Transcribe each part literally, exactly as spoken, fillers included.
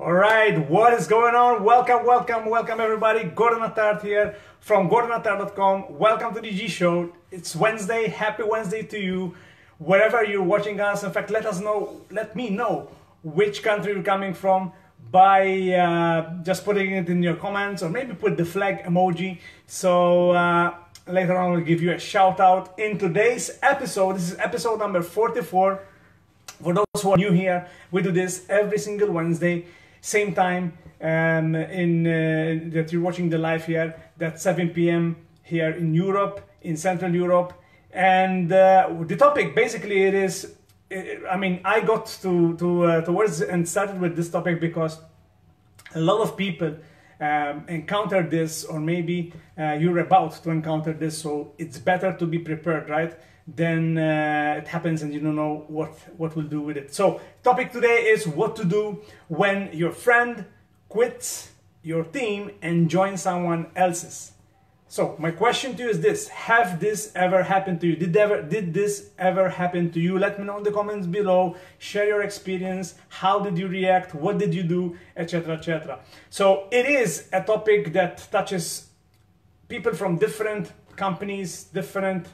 All right, what is going on? Welcome, welcome, welcome everybody. Gordon Attard here from gordon attard dot com. Welcome to the G Show. It's Wednesday. Happy Wednesday to you. Wherever you're watching us, in fact, let us know, let me know which country you're coming from by uh, just putting it in your comments, or maybe put the flag emoji. So uh, later on, we'll give you a shout out. In today's episode, this is episode number forty-four. For those who are new here, we do this every single Wednesday. Same time um, in uh, that you're watching the live here, that's seven p m here in Europe, in Central Europe. And uh, the topic, basically, it is, I mean, I got to, to uh, towards and started with this topic because a lot of people um, encounter this, or maybe uh, you're about to encounter this, so it's better to be prepared, right? Then uh, it happens and you don't know what what we'll do with it. So topic today is what to do when your friend quits your team and joins someone else's. So my question to you is this: have this ever happened to you? Did ever did this ever happen to you? Let me know in the comments below. Share your experience. How did you react? What did you do? Etc, et cetera. So it is a topic that touches people from different companies, different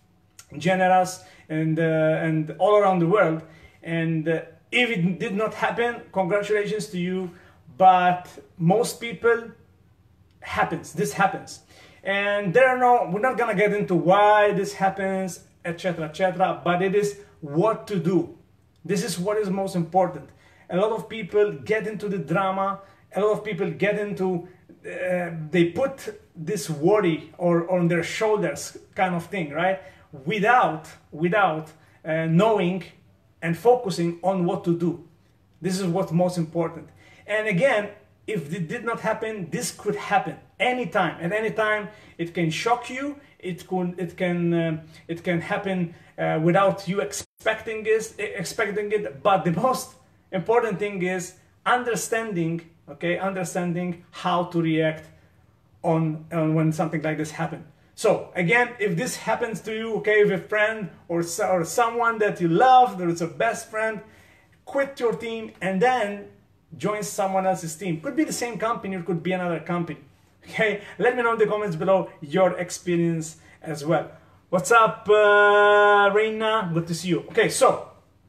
genres, and uh, and all around the world. And uh, if it did not happen, congratulations to you. But most people happens. This happens, and there are no. We're not gonna get into why this happens, et cetera, et cetera. But it is what to do. This is what is most important. A lot of people get into the drama. A lot of people get into. Uh, they put this worry or on their shoulders, kind of thing, right? without without uh, knowing and focusing on what to do. This is what's most important. And again, if it did not happen, this could happen anytime. At any time, it can shock you. It can it can uh, it can happen uh, without you expecting this expecting it. But the most important thing is understanding. Okay, understanding how to react on, on when something like this happens. So again, if this happens to you, okay, with a friend or, or someone that you love, that is a best friend, quit your team and then join someone else's team. Could be the same company, or could be another company. Okay, let me know in the comments below your experience as well. What's up, uh, Reina? Good to see you. Okay, so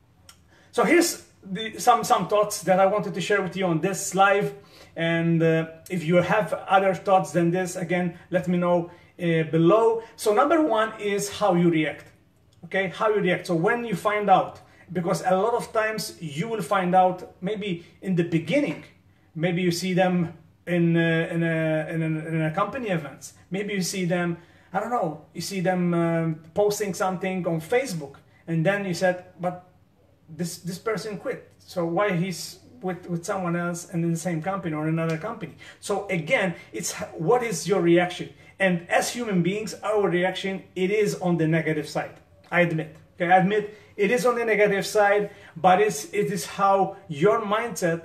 so here's the, some some thoughts that I wanted to share with you on this live. And uh, if you have other thoughts than this, again, let me know Uh, below. So number one is how you react. Okay, how you react. So when you find out, because a lot of times you will find out maybe in the beginning, maybe you see them in uh, in, a, in, a, in a company events, maybe you see them, I don't know, you see them uh, posting something on Facebook, and then you said, but this this person quit, so why he's with with someone else and in the same company or another company. So again, it's what is your reaction. And as human beings, our reaction, it is on the negative side. I admit. Okay, I admit it is on the negative side, but it's, it is how your mindset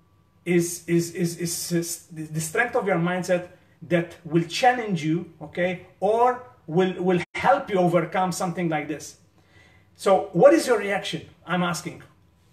is, is, is, is, is the strength of your mindset that will challenge you, okay, or will, will help you overcome something like this. So what is your reaction? I'm asking.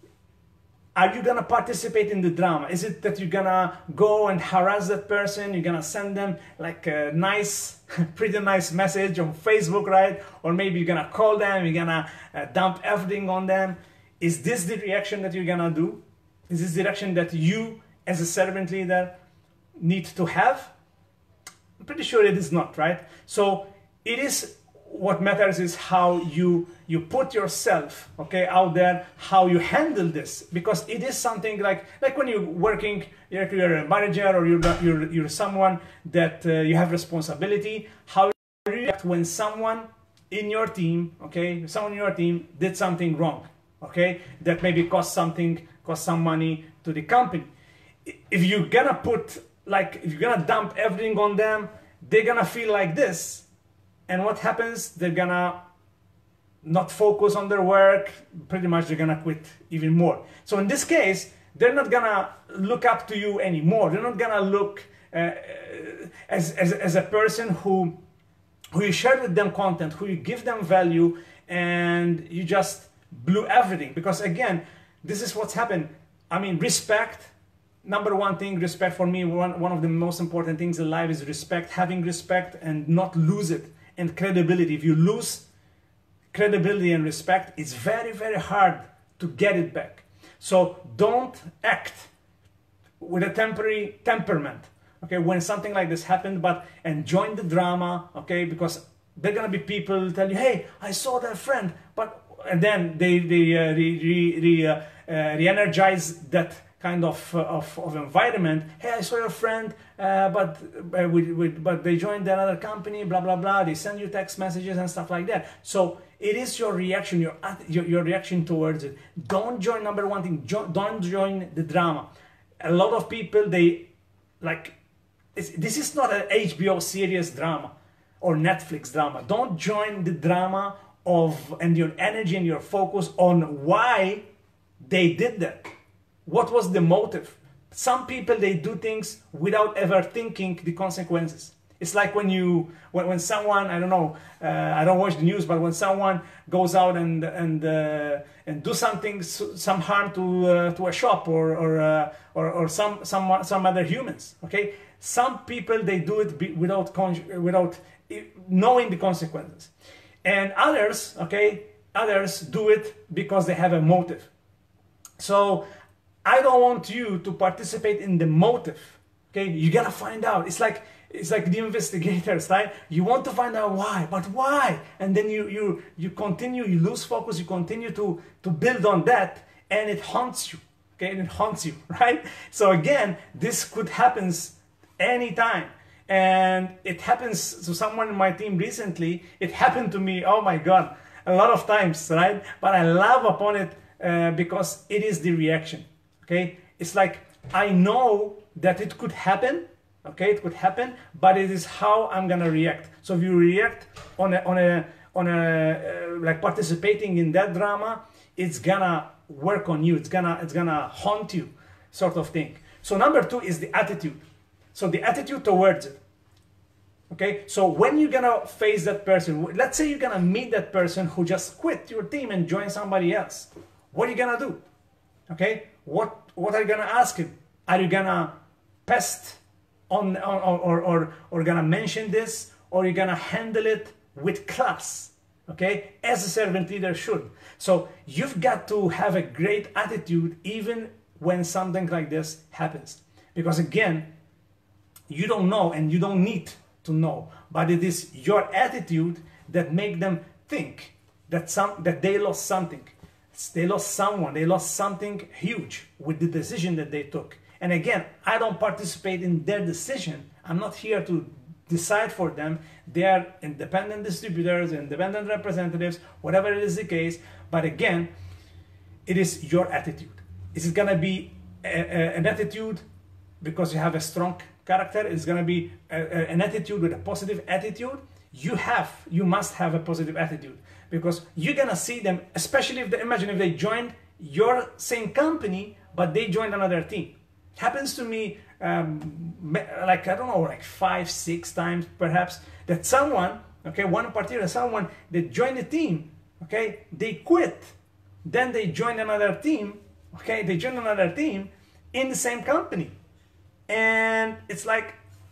Are you gonna participate in the drama? Is it that you're gonna go and harass that person? You're gonna send them like a nice, pretty nice message on Facebook, right? Or maybe you're gonna call them, you're gonna uh, dump everything on them. Is this the reaction that you're gonna do? Is this the reaction that you, as a servant leader, need to have? I'm pretty sure it is not, right? So it is, what matters is how you you put yourself, okay, out there, how you handle this, because it is something like like when you're working, you're, you're a manager, or you're you're, you're someone that uh, you have responsibility. How you react when someone in your team, okay, someone in your team did something wrong, okay, that maybe cost something, cost some money to the company. If you're gonna put like if you're gonna dump everything on them, they're gonna feel like this. And what happens? They're gonna not focus on their work. Pretty much, they're gonna quit even more. So in this case, they're not gonna look up to you anymore. They're not gonna look uh, as, as as a person who who you share with them content, who you give them value, and you just blew everything. Because again, this is what's happened. I mean, respect number one thing, respect for me, one, one of the most important things in life is respect, having respect and not lose it. And credibility. If you lose credibility and respect, it's very, very hard to get it back. So don't act with a temporary temperament, okay, when something like this happened, but and join the drama, okay, because there are gonna be people tell you, hey, I saw that friend, but and then they they uh, re, re, re, uh, uh, re-energize that kind of, uh, of of environment. Hey, I saw your friend, uh, but uh, with, with, but they joined another company, blah blah blah. They send you text messages and stuff like that. So it is your reaction, your your, your reaction towards it. Don't join. Number one thing, jo don't join the drama. A lot of people, they like it's, this is not an H B O series drama or Netflix drama. Don't join the drama of and your energy and your focus on why they did that. What was the motive? Some people, they do things without ever thinking the consequences. It's like when you, when, when someone, I don't know, uh, I don't watch the news, but when someone goes out and and uh, and do something, some harm to uh, to a shop or or, uh, or or some some some other humans. Okay, some people, they do it be, without without knowing the consequences, and others, okay, others do it because they have a motive. So I don't want you to participate in the motive. Okay, you gotta find out. It's like it's like the investigators, right? You want to find out why, but why? And then you you you continue, you lose focus, you continue to to build on that, and it haunts you. Okay, and it haunts you, right? So again, this could happen anytime, and it happens to someone in my team recently. It happened to me. Oh my God, a lot of times, right? But I love upon it uh, because it is the reaction. Okay, it's like I know that it could happen, okay, it could happen, but it is how I'm gonna react. So if you react on a, on a, on a, uh, like participating in that drama, it's gonna work on you, it's gonna, it's gonna haunt you, sort of thing. So number two is the attitude. So the attitude towards it, okay? So when you're gonna face that person, let's say you're gonna meet that person who just quit your team and join somebody else, what are you gonna do? Okay, what what are you gonna ask him? Are you gonna pest on, on or, or or gonna mention this, or are you gonna handle it with class? Okay, as a servant leader should. So you've got to have a great attitude even when something like this happens, because again, you don't know and you don't need to know, but it is your attitude that make them think that some that they lost something. They lost someone, they lost something huge with the decision that they took. And again, I don't participate in their decision. I'm not here to decide for them. They are independent distributors, independent representatives, whatever it is the case. But again, it is your attitude. Is it gonna be a, a, an attitude because you have a strong character? It's gonna be a, a, an attitude with a positive attitude. You have, you must have a positive attitude, because you're gonna see them, especially if they, imagine if they joined your same company, but they joined another team. It happens to me, um, like, I don't know, like five, six times perhaps, that someone, okay, one particular someone that joined the team, okay, they quit, then they joined another team, okay, they joined another team in the same company. And it's like,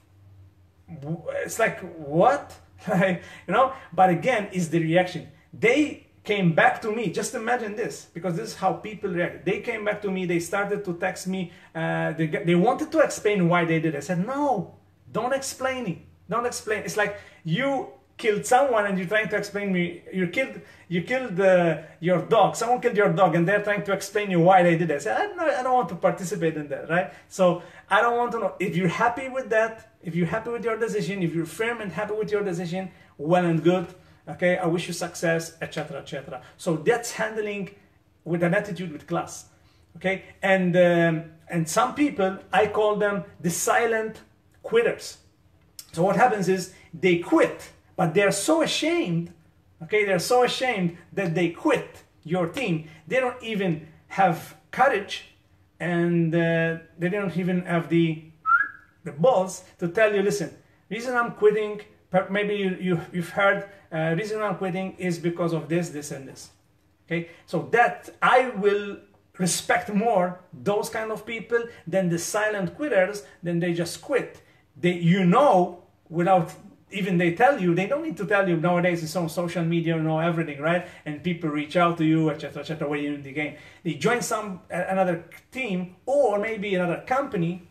it's like, what? You know, but again, is the reaction. They came back to me. Just imagine this, because this is how people react. They came back to me. They started to text me. Uh, they, they wanted to explain why they did it. I said, no, don't explain it. Don't explain. It's like you killed someone and you're trying to explain me. You killed, you killed uh, your dog. Someone killed your dog and they're trying to explain you why they did it. I said, I don't, I don't want to participate in that, right? So I don't want to know. If you're happy with that, if you're happy with your decision, if you're firm and happy with your decision, well and good. Okay, I wish you success, et cetera, et cetera. So that's handling with an attitude, with class. Okay, and um, and some people, I call them the silent quitters. So what happens is they quit, but they're so ashamed. Okay, they're so ashamed that they quit your team. They don't even have courage, and uh, they don't even have the the balls to tell you, listen, reason I'm quitting. Maybe you, you, you've heard, uh, reason I'm quitting is because of this, this, and this. Okay, so that I will respect more those kind of people than the silent quitters. Then they just quit. They, you know, without even they tell you, they don't need to tell you. Nowadays it's on social media, you know everything, right? And people reach out to you, etc, etc, when you're in the game. They join some another team or maybe another company,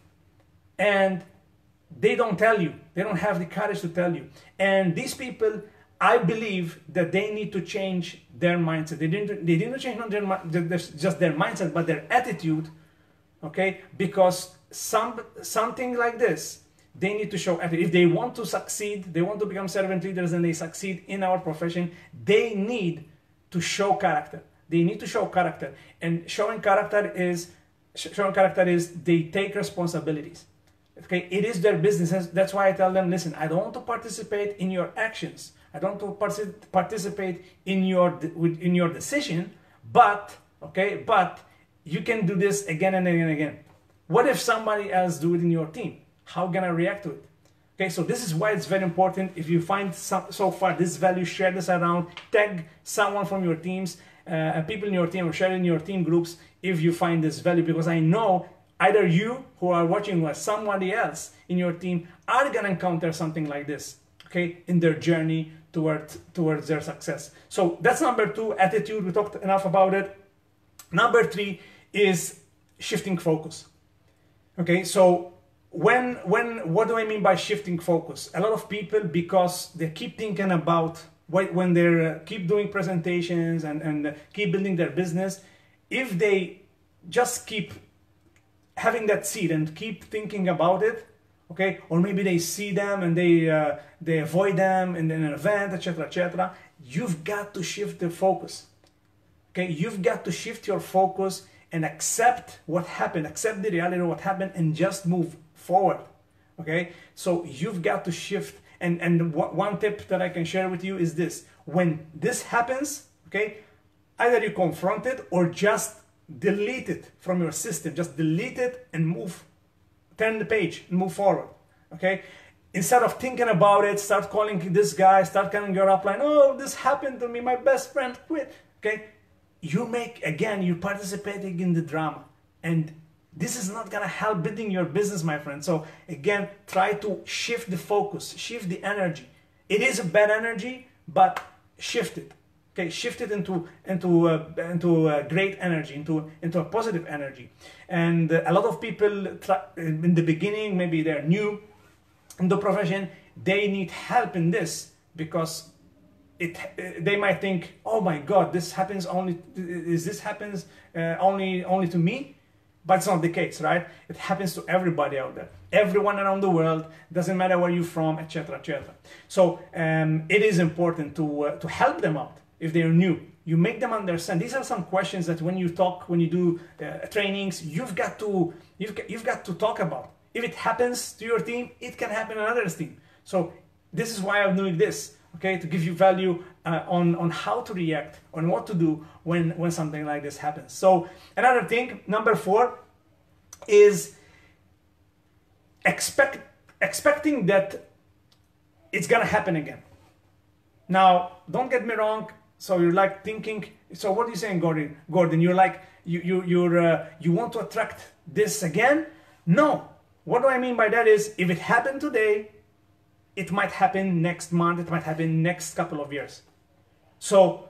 and they don't tell you. They don't have the courage to tell you. And these people, I believe that they need to change their mindset. They didn't. They didn't change not their just their mindset, but their attitude. Okay, because some something like this, they need to show attitude. If they want to succeed, they want to become servant leaders, and they succeed in our profession, they need to show character. They need to show character, and showing character is showing character is they take responsibilities. Okay, it is their business. That's why I tell them, listen, I don't want to participate in your actions. I don't want to participate in your in your decision, but okay, but you can do this again and again and again. What if somebody else do it in your team? How can I react to it? Okay, so this is why it's very important. If you find some, so far this value, share this around, tag someone from your teams, uh, people in your team, or share in your team groups if you find this value, because I know either you who are watching or somebody else in your team are gonna encounter something like this, okay, in their journey towards towards their success. So that's number two, attitude. We talked enough about it. Number three is shifting focus. Okay, so when when what do I mean by shifting focus? A lot of people, because they keep thinking about what, when they uh, keep doing presentations and and uh, keep building their business, if they just keep having that seed and keep thinking about it, okay, or maybe they see them and they uh, they avoid them in, in an event, etc, etc, you've got to shift the focus. Okay, you've got to shift your focus and accept what happened, accept the reality of what happened, and just move forward. Okay, so you've got to shift. And and one tip that I can share with you is this: when this happens, okay, either you confront it or just delete it from your system. Just delete it and move, turn the page and move forward. Okay, instead of thinking about it, start calling this guy, start calling your upline. Oh, this happened to me, my best friend quit. Okay, you make, again, you're participating in the drama, and this is not gonna help building your business, my friend. So again, try to shift the focus, shift the energy. It is a bad energy, but shift it. Okay, shift it into into uh, into uh, great energy, into into a positive energy. And uh, a lot of people try, in the beginning, maybe they're new in the profession, they need help in this, because it they might think, oh my God, this happens only is this happens uh, only only to me, but it's not the case, right? It happens to everybody out there, everyone around the world. Doesn't matter where you're from, et cetera, et cetera. So um, it is important to uh, to help them out. If they're new, you make them understand. These are some questions that when you talk, when you do uh, trainings, you've got to you've got, you've got to talk about. If it happens to your team, it can happen to another team. So this is why I'm doing this, okay, to give you value uh, on on how to react, on what to do when when something like this happens. So another thing, number four, is expect expecting that it's gonna happen again. Now, don't get me wrong. So you're like thinking, so what are you saying, Gordon? Gordon, you're like, you, you, you're, uh, you want to attract this again? No. What do I mean by that is, if it happened today, it might happen next month, it might happen next couple of years. So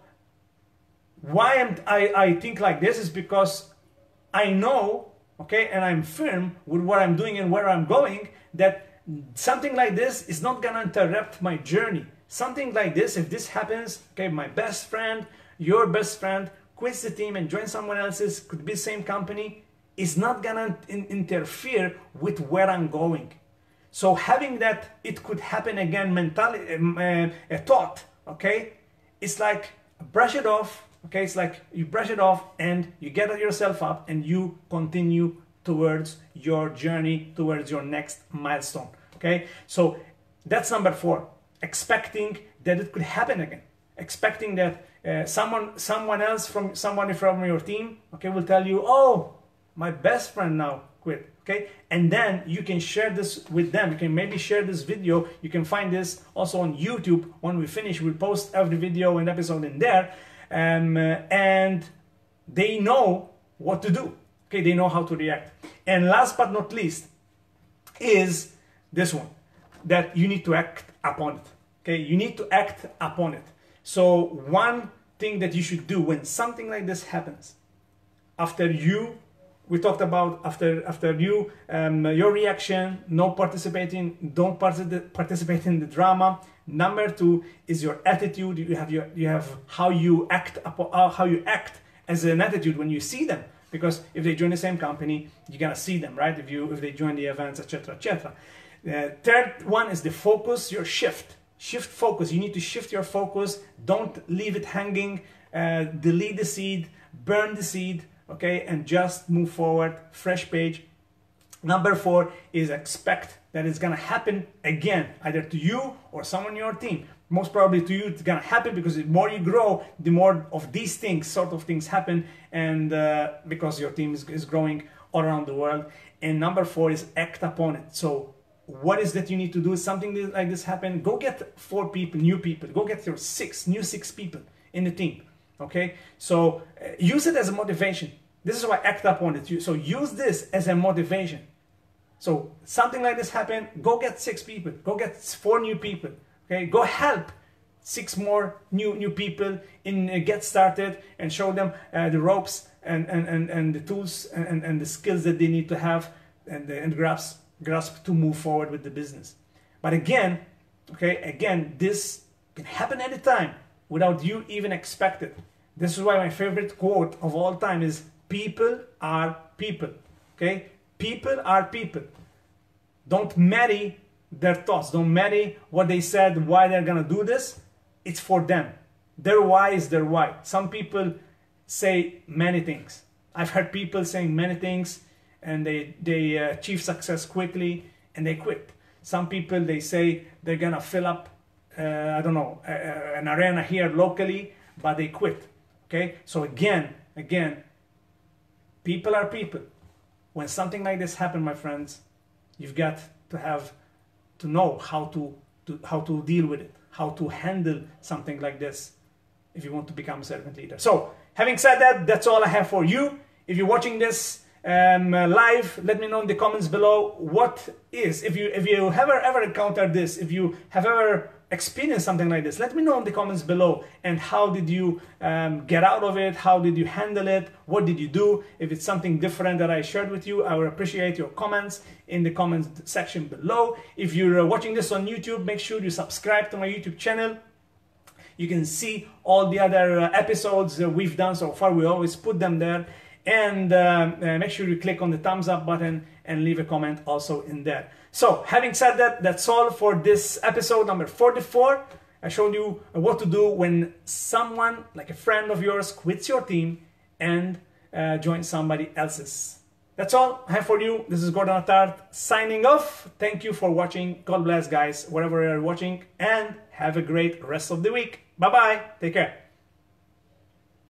why am, I, I think like this is because I know, okay, and I'm firm with what I'm doing and where I'm going, that something like this is not gonna interrupt my journey. Something like this, if this happens, okay, my best friend, your best friend quits the team and joins someone else's, could be the same company, is not gonna in interfere with where I'm going. So having that it could happen again mentality, uh, a thought, okay, it's like brush it off, okay, it's like you brush it off and you get yourself up and you continue towards your journey, towards your next milestone, okay? So that's number four. Expecting that it could happen again, expecting that uh, someone, someone else from someone from your team, okay, will tell you, oh, my best friend now quit, okay, and then you can share this with them. You can maybe share this video. You can find this also on YouTube. When we finish, we'll post every video and episode in there, um, uh, and they know what to do. Okay, they know how to react. And last but not least is this one, that you need to act upon it. Okay, you need to act upon it. So one thing that you should do when something like this happens, after you, we talked about after after you, um, your reaction, no participating, don't participate participate in the drama. Number two is your attitude. You have your you have how you act upon uh, how you act as an attitude when you see them. Because if they join the same company, you're gonna see them, right? If you if they join the events, et cetera, et cetera. Uh, third one is the focus, your shift. Shift focus. You need to shift your focus. Don't leave it hanging. Uh, delete the seed, burn the seed, okay, and just move forward. Fresh page. Number four is expect that it's gonna happen again, either to you or someone in your team. Most probably to you, it's gonna happen because the more you grow, the more of these things, sort of things happen, and uh, because your team is, is growing all around the world. And number four is act upon it. So what is that you need to do? Something like this happen, go get four people, new people, go get your six, new six people in the team, okay? So uh, use it as a motivation. This is why act upon it. So use this as a motivation. So something like this happen, go get six people, go get four new people, okay? Go help six more new new people in uh, get started and show them uh, the ropes and, and, and, and the tools and, and the skills that they need to have and, and grasp, grasp to move forward with the business. But again, okay, again, this can happen anytime without you even expect it. This is why my favorite quote of all time is people are people, okay? People are people. Don't marry their thoughts. Don't marry what they said, why they're gonna do this. It's for them. Their why is their why. Some people say many things. I've heard people saying many things and they, they uh, achieve success quickly and they quit. Some people, they say they're gonna fill up, uh, I don't know, uh, an arena here locally, but they quit, okay? So again, again, people are people. When something like this happens, my friends, you've got to have to know how to, to how to deal with it, how to handle something like this if you want to become a servant leader. So, having said that, that's all I have for you. If you're watching this um, uh, live, let me know in the comments below what is, if you if you have ever, ever encountered this, if you have ever experienced something like this, let me know in the comments below. And how did you um, get out of it? How did you handle it? What did you do? If it's something different that I shared with you, I would appreciate your comments in the comments section below. If you're uh, watching this on YouTube, make sure you subscribe to my YouTube channel. You can see all the other uh, episodes uh, we've done so far. We always put them there. And uh, uh, make sure you click on the thumbs up button and leave a comment also in there. So, having said that, that's all for this episode number forty-four. I showed you what to do when someone, like a friend of yours, quits your team and uh, joins somebody else's. That's all I have for you. This is Gordon Attard signing off. Thank you for watching. God bless, guys, wherever you're watching, and have a great rest of the week. Bye-bye. Take care.